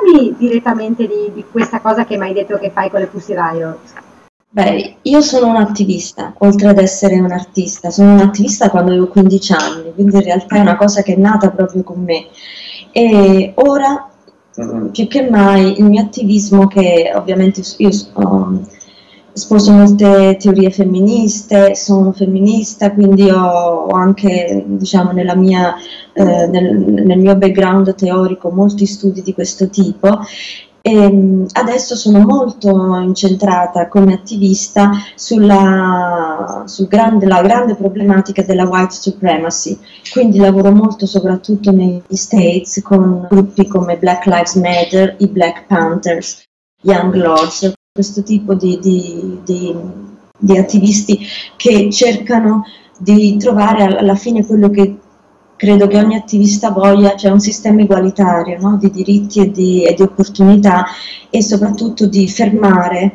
parlarmi direttamente di questa cosa che mi hai detto che fai con le Pussy Riot? Beh, io sono un'attivista, oltre ad essere un artista. Sono un'attivista quando avevo 15 anni, quindi in realtà è una cosa che è nata proprio con me. E ora, più che mai, il mio attivismo, che ovviamente io sposo molte teorie femministe, sono femminista, quindi ho anche, diciamo, nel mio background teorico molti studi di questo tipo. E adesso sono molto incentrata come attivista la grande problematica della white supremacy, quindi lavoro molto soprattutto negli States con gruppi come Black Lives Matter, i Black Panthers, Young Lords, questo tipo di attivisti che cercano di trovare alla fine quello che credo che ogni attivista voglia, cioè un sistema egualitario, no? Di diritti e di opportunità, e soprattutto di fermare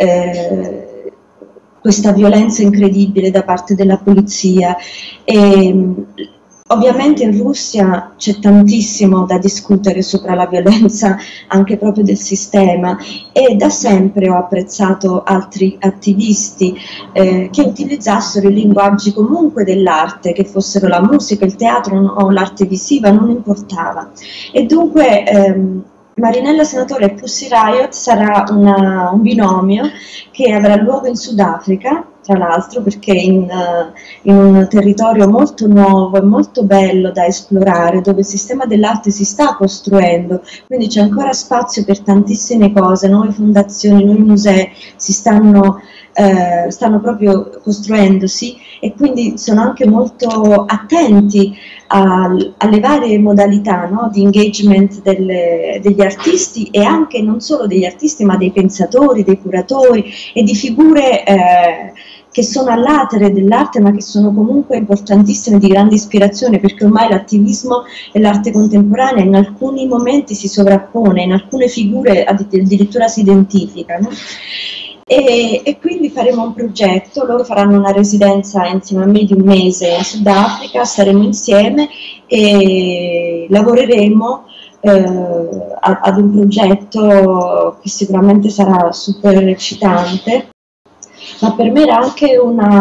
questa violenza incredibile da parte della polizia. Ovviamente in Russia c'è tantissimo da discutere sopra la violenza anche proprio del sistema, e da sempre ho apprezzato altri attivisti che utilizzassero i linguaggi comunque dell'arte, che fossero la musica, il teatro o l'arte visiva, non importava. E dunque Marinella Senatore e Pussy Riot sarà un binomio che avrà luogo in Sudafrica, tra l'altro, perché in un territorio molto nuovo e molto bello da esplorare, dove il sistema dell'arte si sta costruendo, quindi c'è ancora spazio per tantissime cose, nuove fondazioni, nuovi musei si stanno proprio costruendosi, e quindi sono anche molto attenti alle varie modalità, no, di engagement degli artisti, e anche non solo degli artisti ma dei pensatori, dei curatori e di figure che sono all'atere dell'arte ma che sono comunque importantissime, di grande ispirazione, perché ormai l'attivismo e l'arte contemporanea in alcuni momenti si sovrappone, in alcune figure addirittura si identificano. E quindi faremo un progetto, loro faranno una residenza insieme a me di un mese in Sudafrica, staremo insieme e lavoreremo ad un progetto che sicuramente sarà super eccitante, ma per me era anche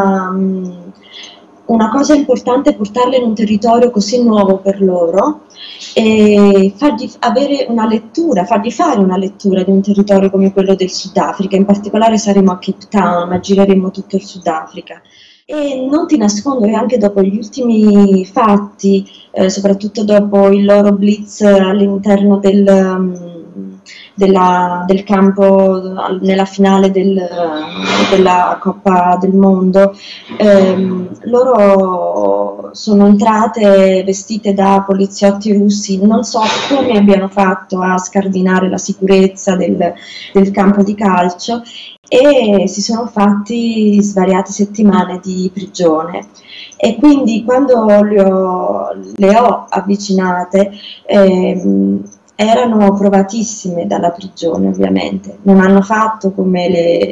una cosa importante portarle in un territorio così nuovo per loro e fargli avere una lettura, fargli fare una lettura di un territorio come quello del Sudafrica. In particolare saremo a Cape Town, ma gireremo tutto il Sudafrica. E non ti nascondo che anche dopo gli ultimi fatti, soprattutto dopo il loro blitz all'interno del campo nella finale della Coppa del Mondo, loro sono entrate vestite da poliziotti russi, non so come abbiano fatto a scardinare la sicurezza del campo di calcio, e si sono fatti svariate settimane di prigione. E quindi quando le ho avvicinate, erano provatissime dalla prigione, ovviamente. Non hanno fatto come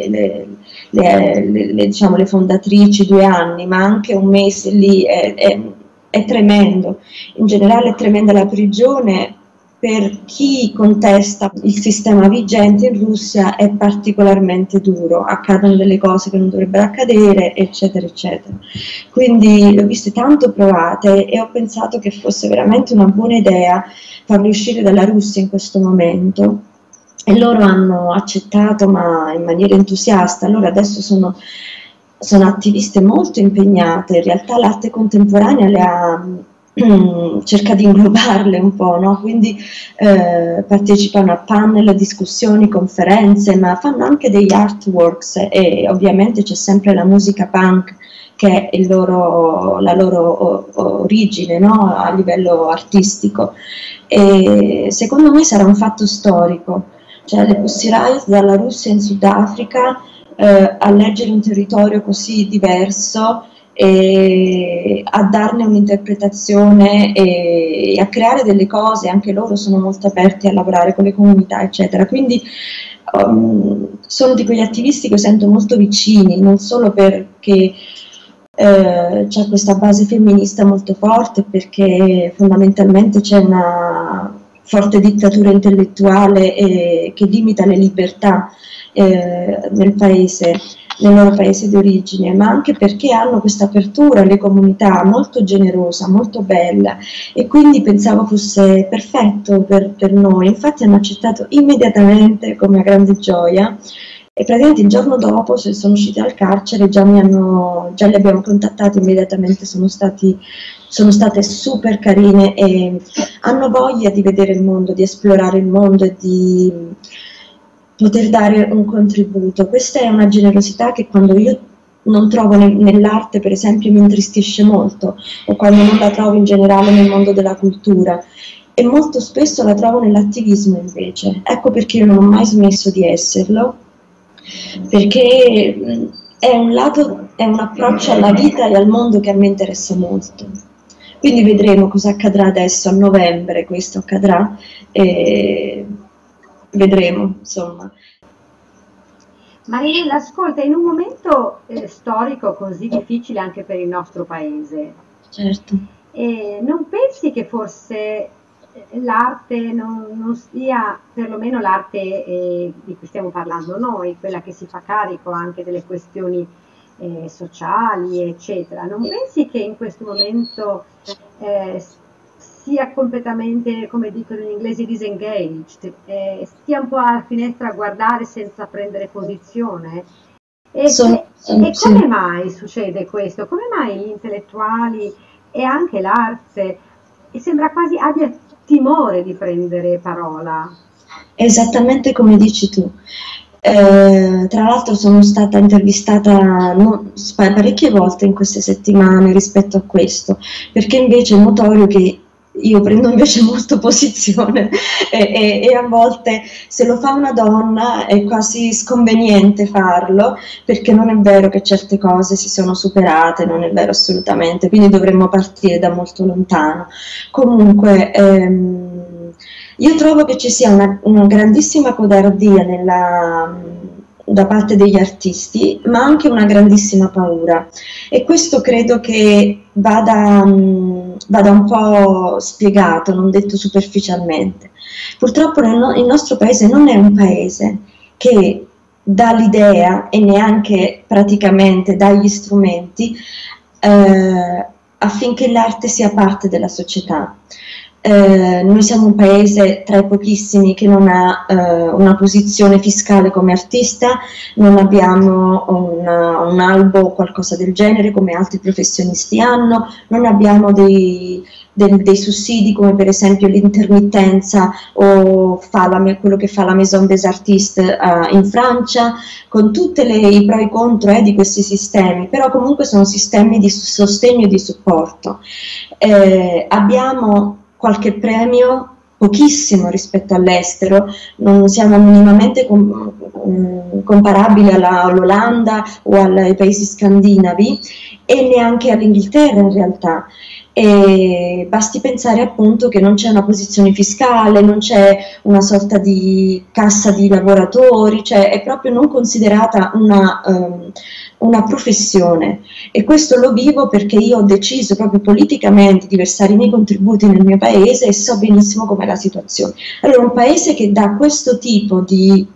diciamo, le fondatrici 2 anni, ma anche un mese lì è tremendo. In generale è tremenda la prigione. Per chi contesta il sistema vigente in Russia è particolarmente duro, accadono delle cose che non dovrebbero accadere, eccetera, eccetera. Quindi le ho viste tanto provate e ho pensato che fosse veramente una buona idea farli uscire dalla Russia in questo momento, e loro hanno accettato, ma in maniera entusiasta. Allora adesso sono attiviste molto impegnate, in realtà l'arte contemporanea cerca di inglobarle un po', no? Quindi partecipano a panel, discussioni, conferenze, ma fanno anche degli artworks, e ovviamente c'è sempre la musica punk, che è la loro origine, no? A livello artistico. E secondo me sarà un fatto storico, cioè le Pussy Riot dalla Russia in Sudafrica, a leggere un territorio così diverso e a darne un'interpretazione e a creare delle cose. Anche loro sono molto aperti a lavorare con le comunità, eccetera. Quindi sono di quegli attivisti che io sento molto vicini, non solo perché c'è questa base femminista molto forte, perché fondamentalmente c'è forte dittatura intellettuale che limita le libertà nel loro paese di origine, ma anche perché hanno questa apertura alle comunità molto generosa, molto bella, e quindi pensavo fosse perfetto per noi. Infatti hanno accettato immediatamente con una grande gioia, e praticamente il giorno dopo sono usciti dal carcere, già li abbiamo contattati immediatamente, sono state super carine e hanno voglia di vedere il mondo, di esplorare il mondo e di poter dare un contributo. Questa è una generosità che quando io non trovo nell'arte, per esempio, mi intristisce molto, o quando non la trovo in generale nel mondo della cultura, e molto spesso la trovo nell'attivismo invece. Ecco perché io non ho mai smesso di esserlo, perché è un approccio alla vita e al mondo che a me interessa molto. Quindi vedremo cosa accadrà adesso, a novembre questo accadrà, e vedremo, insomma. Marinella, ascolta, in un momento storico così difficile anche per il nostro paese, Certo. non pensi che forse l'arte non sia, perlomeno l'arte di cui stiamo parlando noi, quella che si fa carico anche delle questioni sociali, eccetera, non pensi che in questo momento sia completamente, come dicono in inglese, disengaged, stia un po' alla finestra a guardare senza prendere posizione? E come mai succede questo? Come mai gli intellettuali e anche l'arte sembra quasi abbia timore di prendere parola? Esattamente come dici tu. Tra l'altro sono stata intervistata parecchie volte in queste settimane rispetto a questo, perché invece è notorio che io prendo invece molto posizione e a volte se lo fa una donna è quasi sconveniente farlo, perché non è vero che certe cose si sono superate, non è vero assolutamente, quindi dovremmo partire da molto lontano. Comunque io trovo che ci sia una grandissima codardia da parte degli artisti, ma anche una grandissima paura, e questo credo che vada un po' spiegato, non detto superficialmente. Purtroppo il nostro paese non è un paese che dà l'idea e neanche praticamente dà gli strumenti affinché l'arte sia parte della società. Noi siamo un paese tra i pochissimi che non ha una posizione fiscale come artista, non abbiamo un albo o qualcosa del genere come altri professionisti hanno, non abbiamo dei sussidi come per esempio l'intermittenza o quello che fa la Maison des Artistes in Francia, con tutti i pro e i contro di questi sistemi, però comunque sono sistemi di sostegno e di supporto. Abbiamo qualche premio, pochissimo rispetto all'estero, non siamo minimamente comparabili all'Olanda o ai paesi scandinavi e neanche all'Inghilterra in realtà. E basti pensare appunto che non c'è una posizione fiscale, non c'è una sorta di cassa di lavoratori, cioè è proprio non considerata una professione, e questo lo vivo perché io ho deciso proprio politicamente di versare i miei contributi nel mio paese e so benissimo com'è la situazione. Allora un paese che dà questo tipo di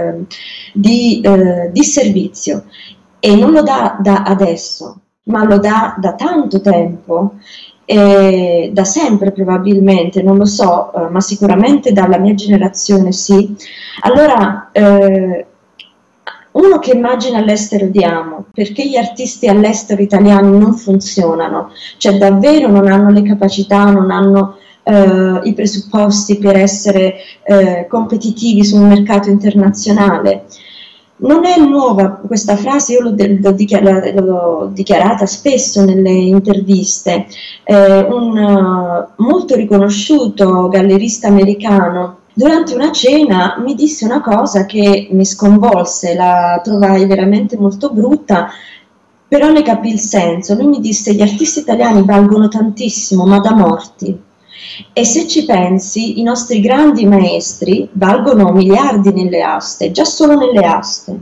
servizio e non lo dà da adesso, ma lo dà da tanto tempo, da sempre probabilmente, non lo so, ma sicuramente dalla mia generazione sì, allora uno che immagina all'estero diamo, perché gli artisti all'estero italiani non funzionano, cioè davvero non hanno le capacità, non hanno i presupposti per essere competitivi su un mercato internazionale. Non è nuova questa frase, io l'ho dichiarata spesso nelle interviste. Un molto riconosciuto gallerista americano durante una cena mi disse una cosa che mi sconvolse, la trovai veramente molto brutta, però ne capì il senso. Lui mi disse: gli artisti italiani valgono tantissimo, ma da morti. E se ci pensi, i nostri grandi maestri valgono miliardi nelle aste, già solo nelle aste.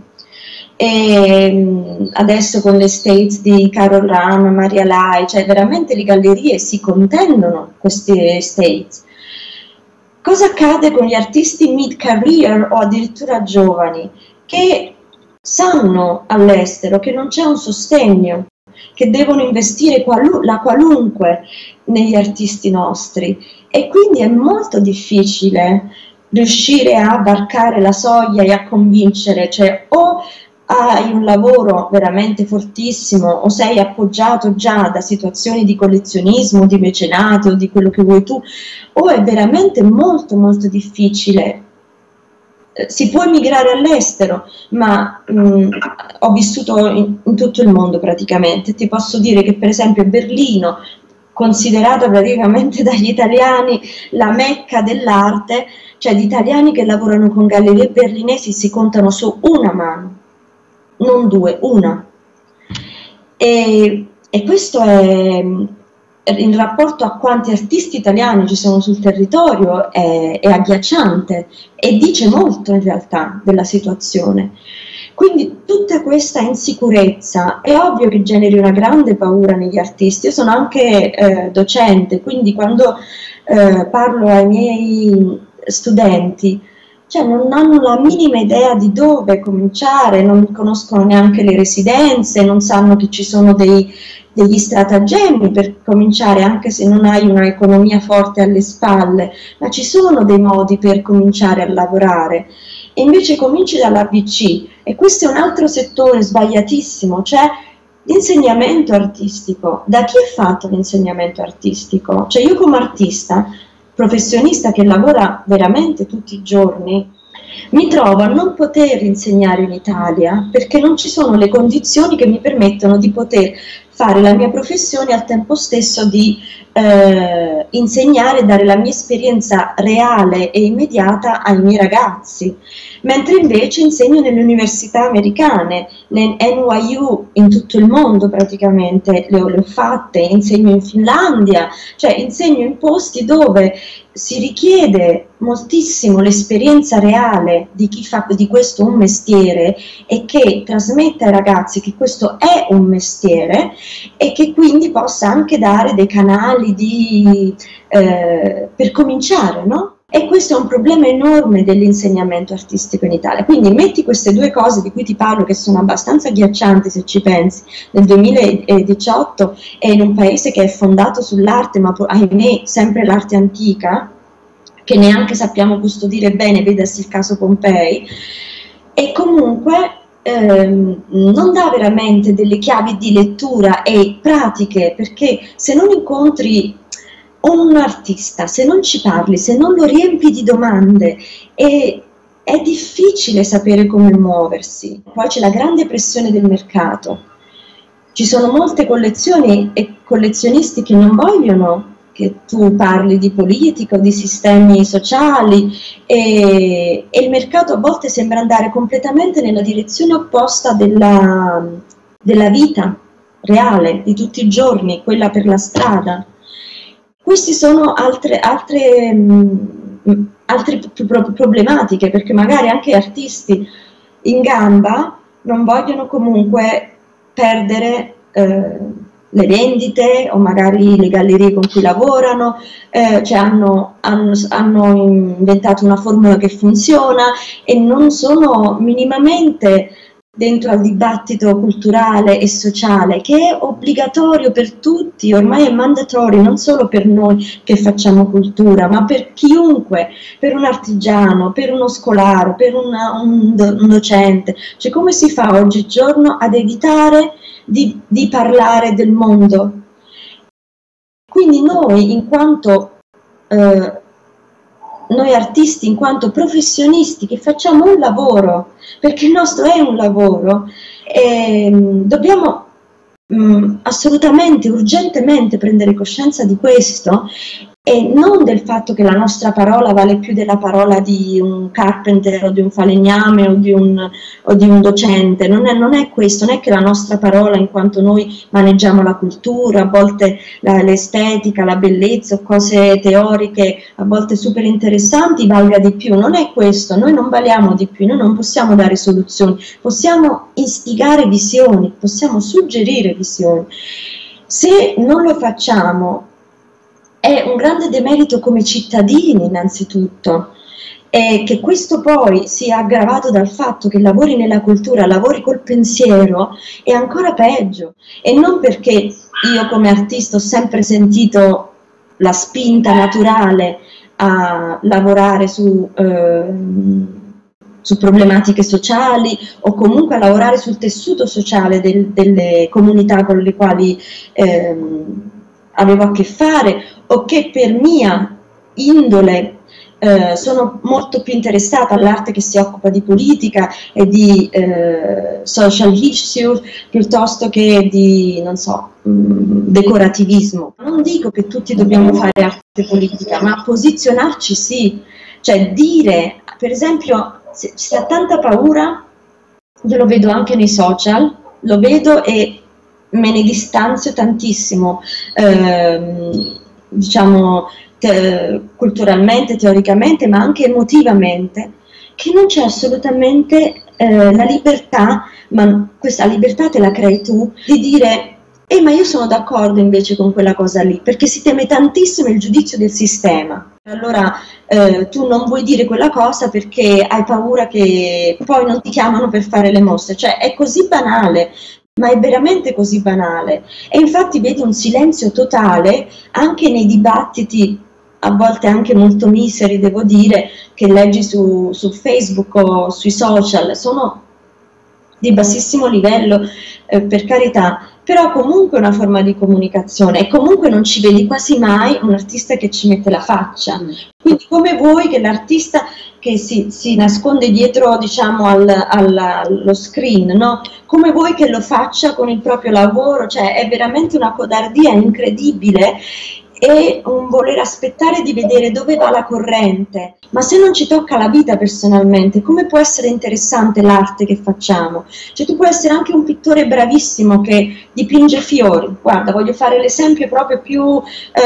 E adesso con le estates di Carol Ram, Maria Lai, cioè veramente le gallerie si contendono queste estates. Cosa accade con gli artisti mid-career o addirittura giovani che sanno all'estero che non c'è un sostegno, che devono investire la qualunque negli artisti nostri, e quindi è molto difficile riuscire a varcare la soglia e a convincere, cioè o hai un lavoro veramente fortissimo o sei appoggiato già da situazioni di collezionismo, di mecenato o di quello che vuoi tu, o è veramente molto molto difficile. Si può emigrare all'estero, ma ho vissuto in tutto il mondo praticamente. Ti posso dire che per esempio Berlino, considerata praticamente dagli italiani la mecca dell'arte, cioè di italiani che lavorano con gallerie berlinesi si contano su una mano, non due, una. E questo è, in rapporto a quanti artisti italiani ci sono sul territorio, è agghiacciante e dice molto in realtà della situazione. Quindi tutta questa insicurezza è ovvio che generi una grande paura negli artisti. Io sono anche docente, quindi quando parlo ai miei studenti, cioè non hanno la minima idea di dove cominciare, non conoscono neanche le residenze, non sanno che ci sono degli stratagemmi per cominciare, anche se non hai una economia forte alle spalle, ma ci sono dei modi per cominciare a lavorare. E invece cominci dall'ABC, e questo è un altro settore sbagliatissimo, cioè l'insegnamento artistico. Da chi è fatto l'insegnamento artistico? Cioè io come artista, professionista che lavora veramente tutti i giorni, mi trovo a non poter insegnare in Italia perché non ci sono le condizioni che mi permettono di poter fare la mia professione e al tempo stesso di insegnare e dare la mia esperienza reale e immediata ai miei ragazzi, mentre invece insegno nelle università americane, nel NYU in tutto il mondo praticamente, le ho fatte, insegno in Finlandia, cioè insegno in posti dove si richiede moltissimo l'esperienza reale di chi fa di questo un mestiere e che trasmetta ai ragazzi che questo è un mestiere e che quindi possa anche dare dei canali per cominciare, no? E questo è un problema enorme dell'insegnamento artistico in Italia. Quindi metti queste due cose di cui ti parlo, che sono abbastanza agghiaccianti se ci pensi, nel 2018 è in un paese che è fondato sull'arte, ma ahimè sempre l'arte antica, che neanche sappiamo custodire bene, vedasi il caso Pompei, e comunque non dà veramente delle chiavi di lettura e pratiche, perché se non incontri un artista, se non ci parli, se non lo riempi di domande, è difficile sapere come muoversi. Poi c'è la grande pressione del mercato. Ci sono molte collezioni e collezionisti che non vogliono che tu parli di politica o di sistemi sociali, e il mercato a volte sembra andare completamente nella direzione opposta della vita reale di tutti i giorni, quella per la strada. Queste sono altre problematiche, perché magari anche artisti in gamba non vogliono comunque perdere le vendite o magari le gallerie con cui lavorano, cioè hanno inventato una formula che funziona e non sono minimamente dentro al dibattito culturale e sociale, che è obbligatorio per tutti, ormai è mandatorio, non solo per noi che facciamo cultura, ma per chiunque, per un artigiano, per uno scolaro, per un docente. Cioè come si fa oggigiorno ad evitare di parlare del mondo? Quindi noi, in quanto noi artisti, in quanto professionisti che facciamo un lavoro, perché il nostro è un lavoro, dobbiamo assolutamente, urgentemente prendere coscienza di questo, e non del fatto che la nostra parola vale più della parola di un carpenter o di un falegname o di un docente. Non è questo, non è che la nostra parola, in quanto noi maneggiamo la cultura, a volte l'estetica, la bellezza o cose teoriche a volte super interessanti, valga di più. Non è questo, noi non valiamo di più, noi non possiamo dare soluzioni, possiamo istigare visioni, possiamo suggerire visioni. Se non lo facciamo, è un grande demerito come cittadini innanzitutto, e che questo poi sia aggravato dal fatto che lavori nella cultura, lavori col pensiero, è ancora peggio. E non perché io come artista ho sempre sentito la spinta naturale a lavorare su problematiche sociali, o comunque a lavorare sul tessuto sociale delle comunità con le quali avevo a che fare, o che per mia indole sono molto più interessata all'arte che si occupa di politica e di social issue piuttosto che di, non so, decorativismo. Non dico che tutti dobbiamo fare arte politica, ma posizionarci sì, cioè dire, per esempio, se si ha tanta paura, io lo vedo anche nei social, lo vedo e me ne distanzio tantissimo, diciamo, culturalmente, teoricamente, ma anche emotivamente, che non c'è assolutamente la libertà, ma questa libertà te la crei tu, di dire ma io sono d'accordo invece con quella cosa lì, perché si teme tantissimo il giudizio del sistema. Allora tu non vuoi dire quella cosa perché hai paura che poi non ti chiamano per fare le mostre, cioè è così banale. Ma è veramente così banale, e infatti vedi un silenzio totale anche nei dibattiti, a volte anche molto miseri, devo dire, che leggi su Facebook o sui social, sono di bassissimo livello, per carità, però comunque è una forma di comunicazione, e comunque non ci vedi quasi mai un artista che ci mette la faccia. Quindi come vuoi che l'artista che si nasconde dietro, diciamo, allo screen, no? Come vuoi che lo faccia con il proprio lavoro? Cioè è veramente una codardia incredibile, e un voler aspettare di vedere dove va la corrente. Ma se non ci tocca la vita personalmente, come può essere interessante l'arte che facciamo? Cioè tu puoi essere anche un pittore bravissimo che dipinge fiori. Guarda, voglio fare l'esempio proprio più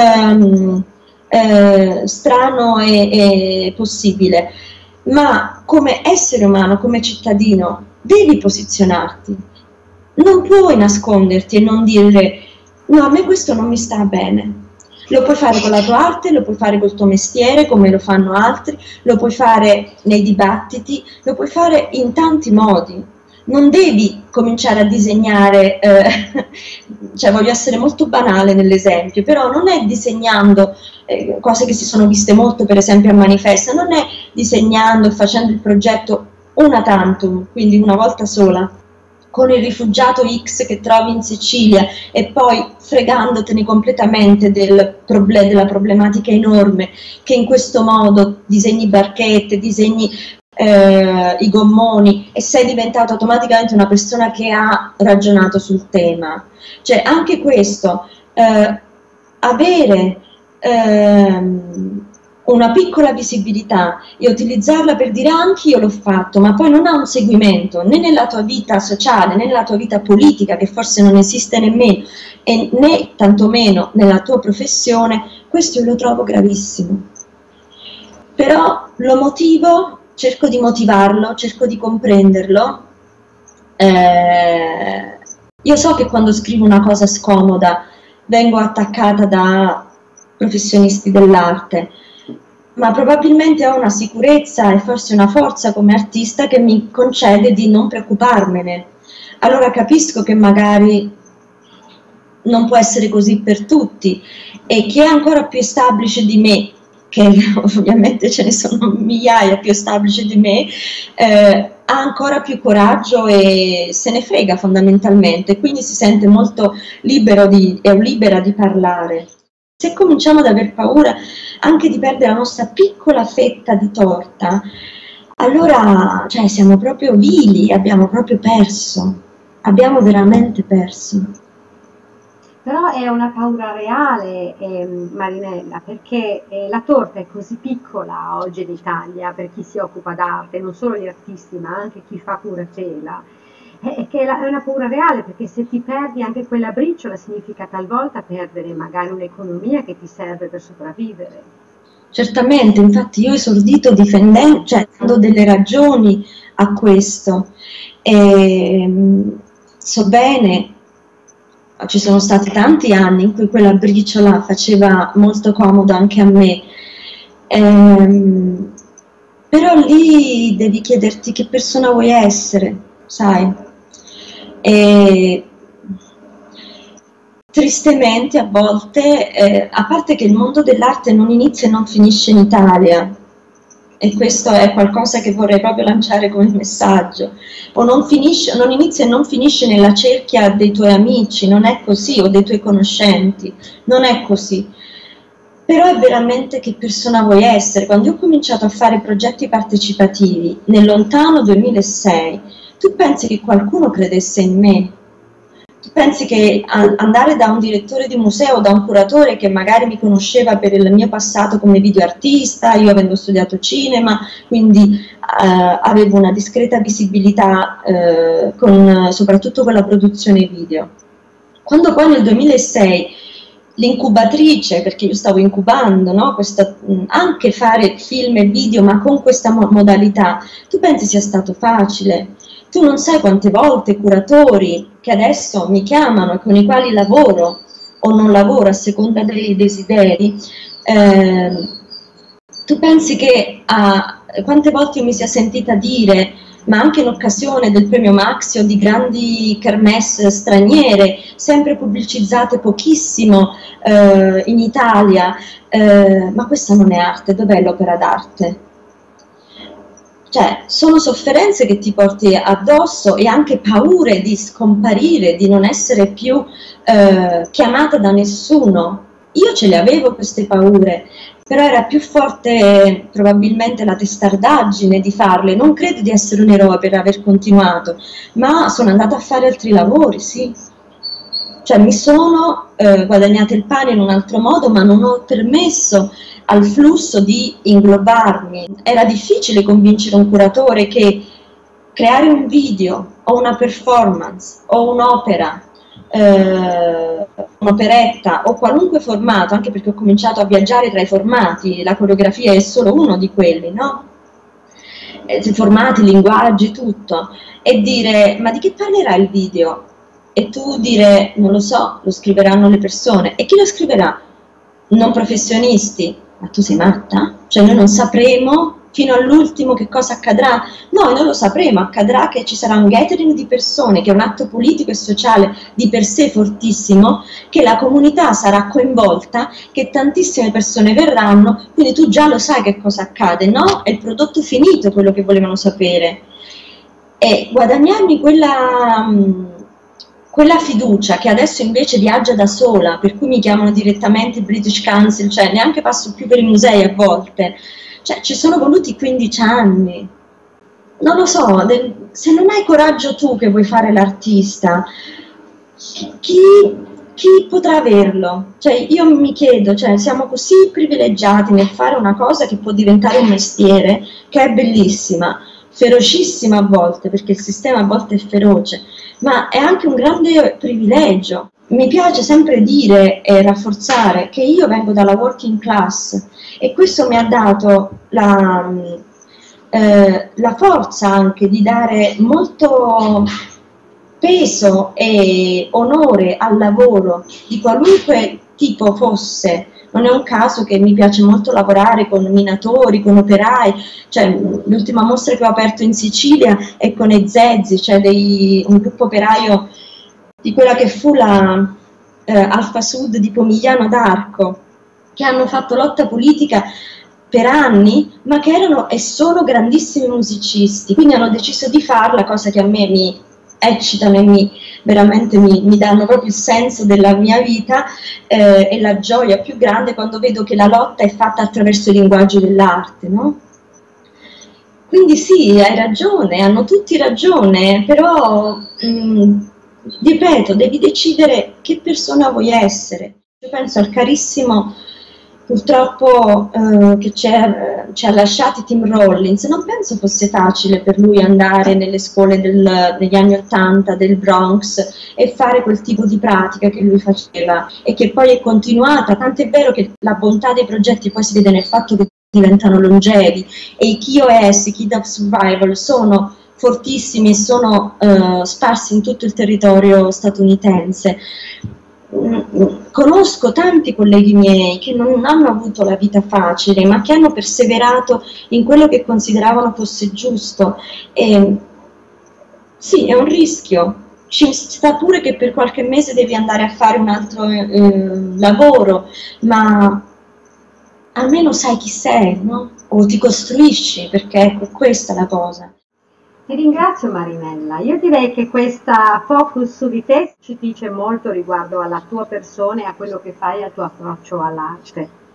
strano e possibile, ma come essere umano, come cittadino, devi posizionarti. Non puoi nasconderti e non dire no, a me questo non mi sta bene. Lo puoi fare con la tua arte, lo puoi fare col tuo mestiere, come lo fanno altri, lo puoi fare nei dibattiti, lo puoi fare in tanti modi. Non devi cominciare a disegnare, cioè voglio essere molto banale nell'esempio, però non è disegnando cose che si sono viste molto, per esempio a Manifesta, non è disegnando e facendo il progetto una tantum, quindi una volta sola, con il rifugiato X che trovi in Sicilia e poi fregandotene completamente della problematica enorme, che in questo modo disegni barchette, disegni i gommoni e sei diventato automaticamente una persona che ha ragionato sul tema. Cioè anche questo, avere una piccola visibilità e utilizzarla per dire anche io l'ho fatto, ma poi non ha un seguimento né nella tua vita sociale né nella tua vita politica, che forse non esiste nemmeno, e né tantomeno nella tua professione, questo io lo trovo gravissimo. Però lo motivo, cerco di motivarlo, cerco di comprenderlo. Io so che quando scrivo una cosa scomoda vengo attaccata da professionisti dell'arte, ma probabilmente ho una sicurezza e forse una forza come artista che mi concede di non preoccuparmene. Allora capisco che magari non può essere così per tutti, e chi è ancora più established di me, che ovviamente ce ne sono migliaia più established di me, ha ancora più coraggio e se ne frega fondamentalmente, quindi si sente molto libera di parlare. Se cominciamo ad aver paura anche di perdere la nostra piccola fetta di torta, allora cioè, siamo proprio vili, abbiamo proprio perso, abbiamo veramente perso. Però è una paura reale, Marinella, perché la torta è così piccola oggi in Italia per chi si occupa d'arte, non solo gli artisti ma anche chi fa curatela. Che è una paura reale, perché se ti perdi anche quella briciola significa talvolta perdere magari un'economia che ti serve per sopravvivere. Certamente, infatti io ho esordito difendendo, cioè dando delle ragioni a questo. So bene ci sono stati tanti anni in cui quella briciola faceva molto comodo anche a me. Però lì devi chiederti che persona vuoi essere, sai? E tristemente a volte, a parte che il mondo dell'arte non inizia e non finisce in Italia, e questo è qualcosa che vorrei proprio lanciare come messaggio, o non inizia e non finisce nella cerchia dei tuoi amici, non è così, o dei tuoi conoscenti, non è così. Però è veramente che persona vuoi essere. Quando io ho cominciato a fare progetti partecipativi nel lontano 2006, tu pensi che qualcuno credesse in me? Tu pensi che andare da un direttore di museo, da un curatore che magari mi conosceva per il mio passato come videoartista, io avendo studiato cinema, quindi avevo una discreta visibilità soprattutto con la produzione video. Quando poi nel 2006 l'incubatrice, perché io stavo incubando, no? Anche fare film e video ma con questa modalità, tu pensi sia stato facile? Tu non sai quante volte curatori che adesso mi chiamano e con i quali lavoro o non lavoro a seconda dei desideri, tu pensi che quante volte io mi sia sentita dire, ma anche in occasione del premio Maxi o di grandi kermesse straniere, sempre pubblicizzate pochissimo in Italia, ma questa non è arte, dov'è l'opera d'arte? Cioè, sono sofferenze che ti porti addosso e anche paure di scomparire, di non essere più chiamata da nessuno. Io ce le avevo queste paure, però era più forte probabilmente la testardaggine di farle. Non credo di essere un eroe per aver continuato, ma sono andata a fare altri lavori, sì. Cioè mi sono guadagnata il pane in un altro modo, ma non ho permesso al flusso di inglobarmi. Era difficile convincere un curatore che creare un video o una performance o un'opera, un'operetta o qualunque formato, anche perché ho cominciato a viaggiare tra i formati, la coreografia è solo uno di quelli, no? I formati, linguaggi, tutto, e dire ma di che parlerà il video? E tu dire non lo so, lo scriveranno le persone. E chi lo scriverà? Non professionisti. Ma tu sei matta? Cioè noi non sapremo fino all'ultimo che cosa accadrà? No, noi lo sapremo, accadrà che ci sarà un gathering di persone, che è un atto politico e sociale di per sé fortissimo, che la comunità sarà coinvolta, che tantissime persone verranno, quindi tu già lo sai che cosa accade, no? È il prodotto finito quello che volevano sapere. E guadagnarmi quella fiducia che adesso invece viaggia da sola, per cui mi chiamano direttamente il British Council, cioè neanche passo più per i musei a volte, cioè ci sono voluti 15 anni, non lo so, se non hai coraggio tu che vuoi fare l'artista, chi potrà averlo? Cioè io mi chiedo, cioè, siamo così privilegiati nel fare una cosa che può diventare un mestiere, che è bellissima, ferocissima a volte, perché il sistema a volte è feroce, ma è anche un grande privilegio. Mi piace sempre dire e rafforzare che io vengo dalla working class e questo mi ha dato la forza anche di dare molto peso e onore al lavoro di qualunque tipo fosse. Non è un caso che mi piace molto lavorare con minatori, con operai, cioè l'ultima mostra che ho aperto in Sicilia è con Ezezi, cioè un gruppo operaio di quella che fu la Alfa Sud di Pomigliano d'Arco, che hanno fatto lotta politica per anni, ma che erano e sono grandissimi musicisti, quindi hanno deciso di farla, cosa che a me mi eccitano e veramente mi danno proprio il senso della mia vita e la gioia più grande quando vedo che la lotta è fatta attraverso il linguaggio dell'arte, no? Quindi sì, hai ragione, hanno tutti ragione, però ripeto, devi decidere che persona vuoi essere. Io penso al carissimo, purtroppo, che ci ha lasciati Tim Rollins. Non penso fosse facile per lui andare nelle scuole degli anni '80 del Bronx e fare quel tipo di pratica che lui faceva e che poi è continuata, tant'è vero che la bontà dei progetti poi si vede nel fatto che diventano longevi, e i KOS, i Kid of Survival, sono fortissimi e sono sparsi in tutto il territorio statunitense. Conosco tanti colleghi miei che non hanno avuto la vita facile, ma che hanno perseverato in quello che consideravano fosse giusto. E, sì, è un rischio. Ci sta pure che per qualche mese devi andare a fare un altro lavoro, ma almeno sai chi sei, no? O ti costruisci, perché ecco, questa è la cosa. Ti ringrazio Marinella, io direi che questa focus su di te ci dice molto riguardo alla tua persona e a quello che fai e al tuo approccio all'arte.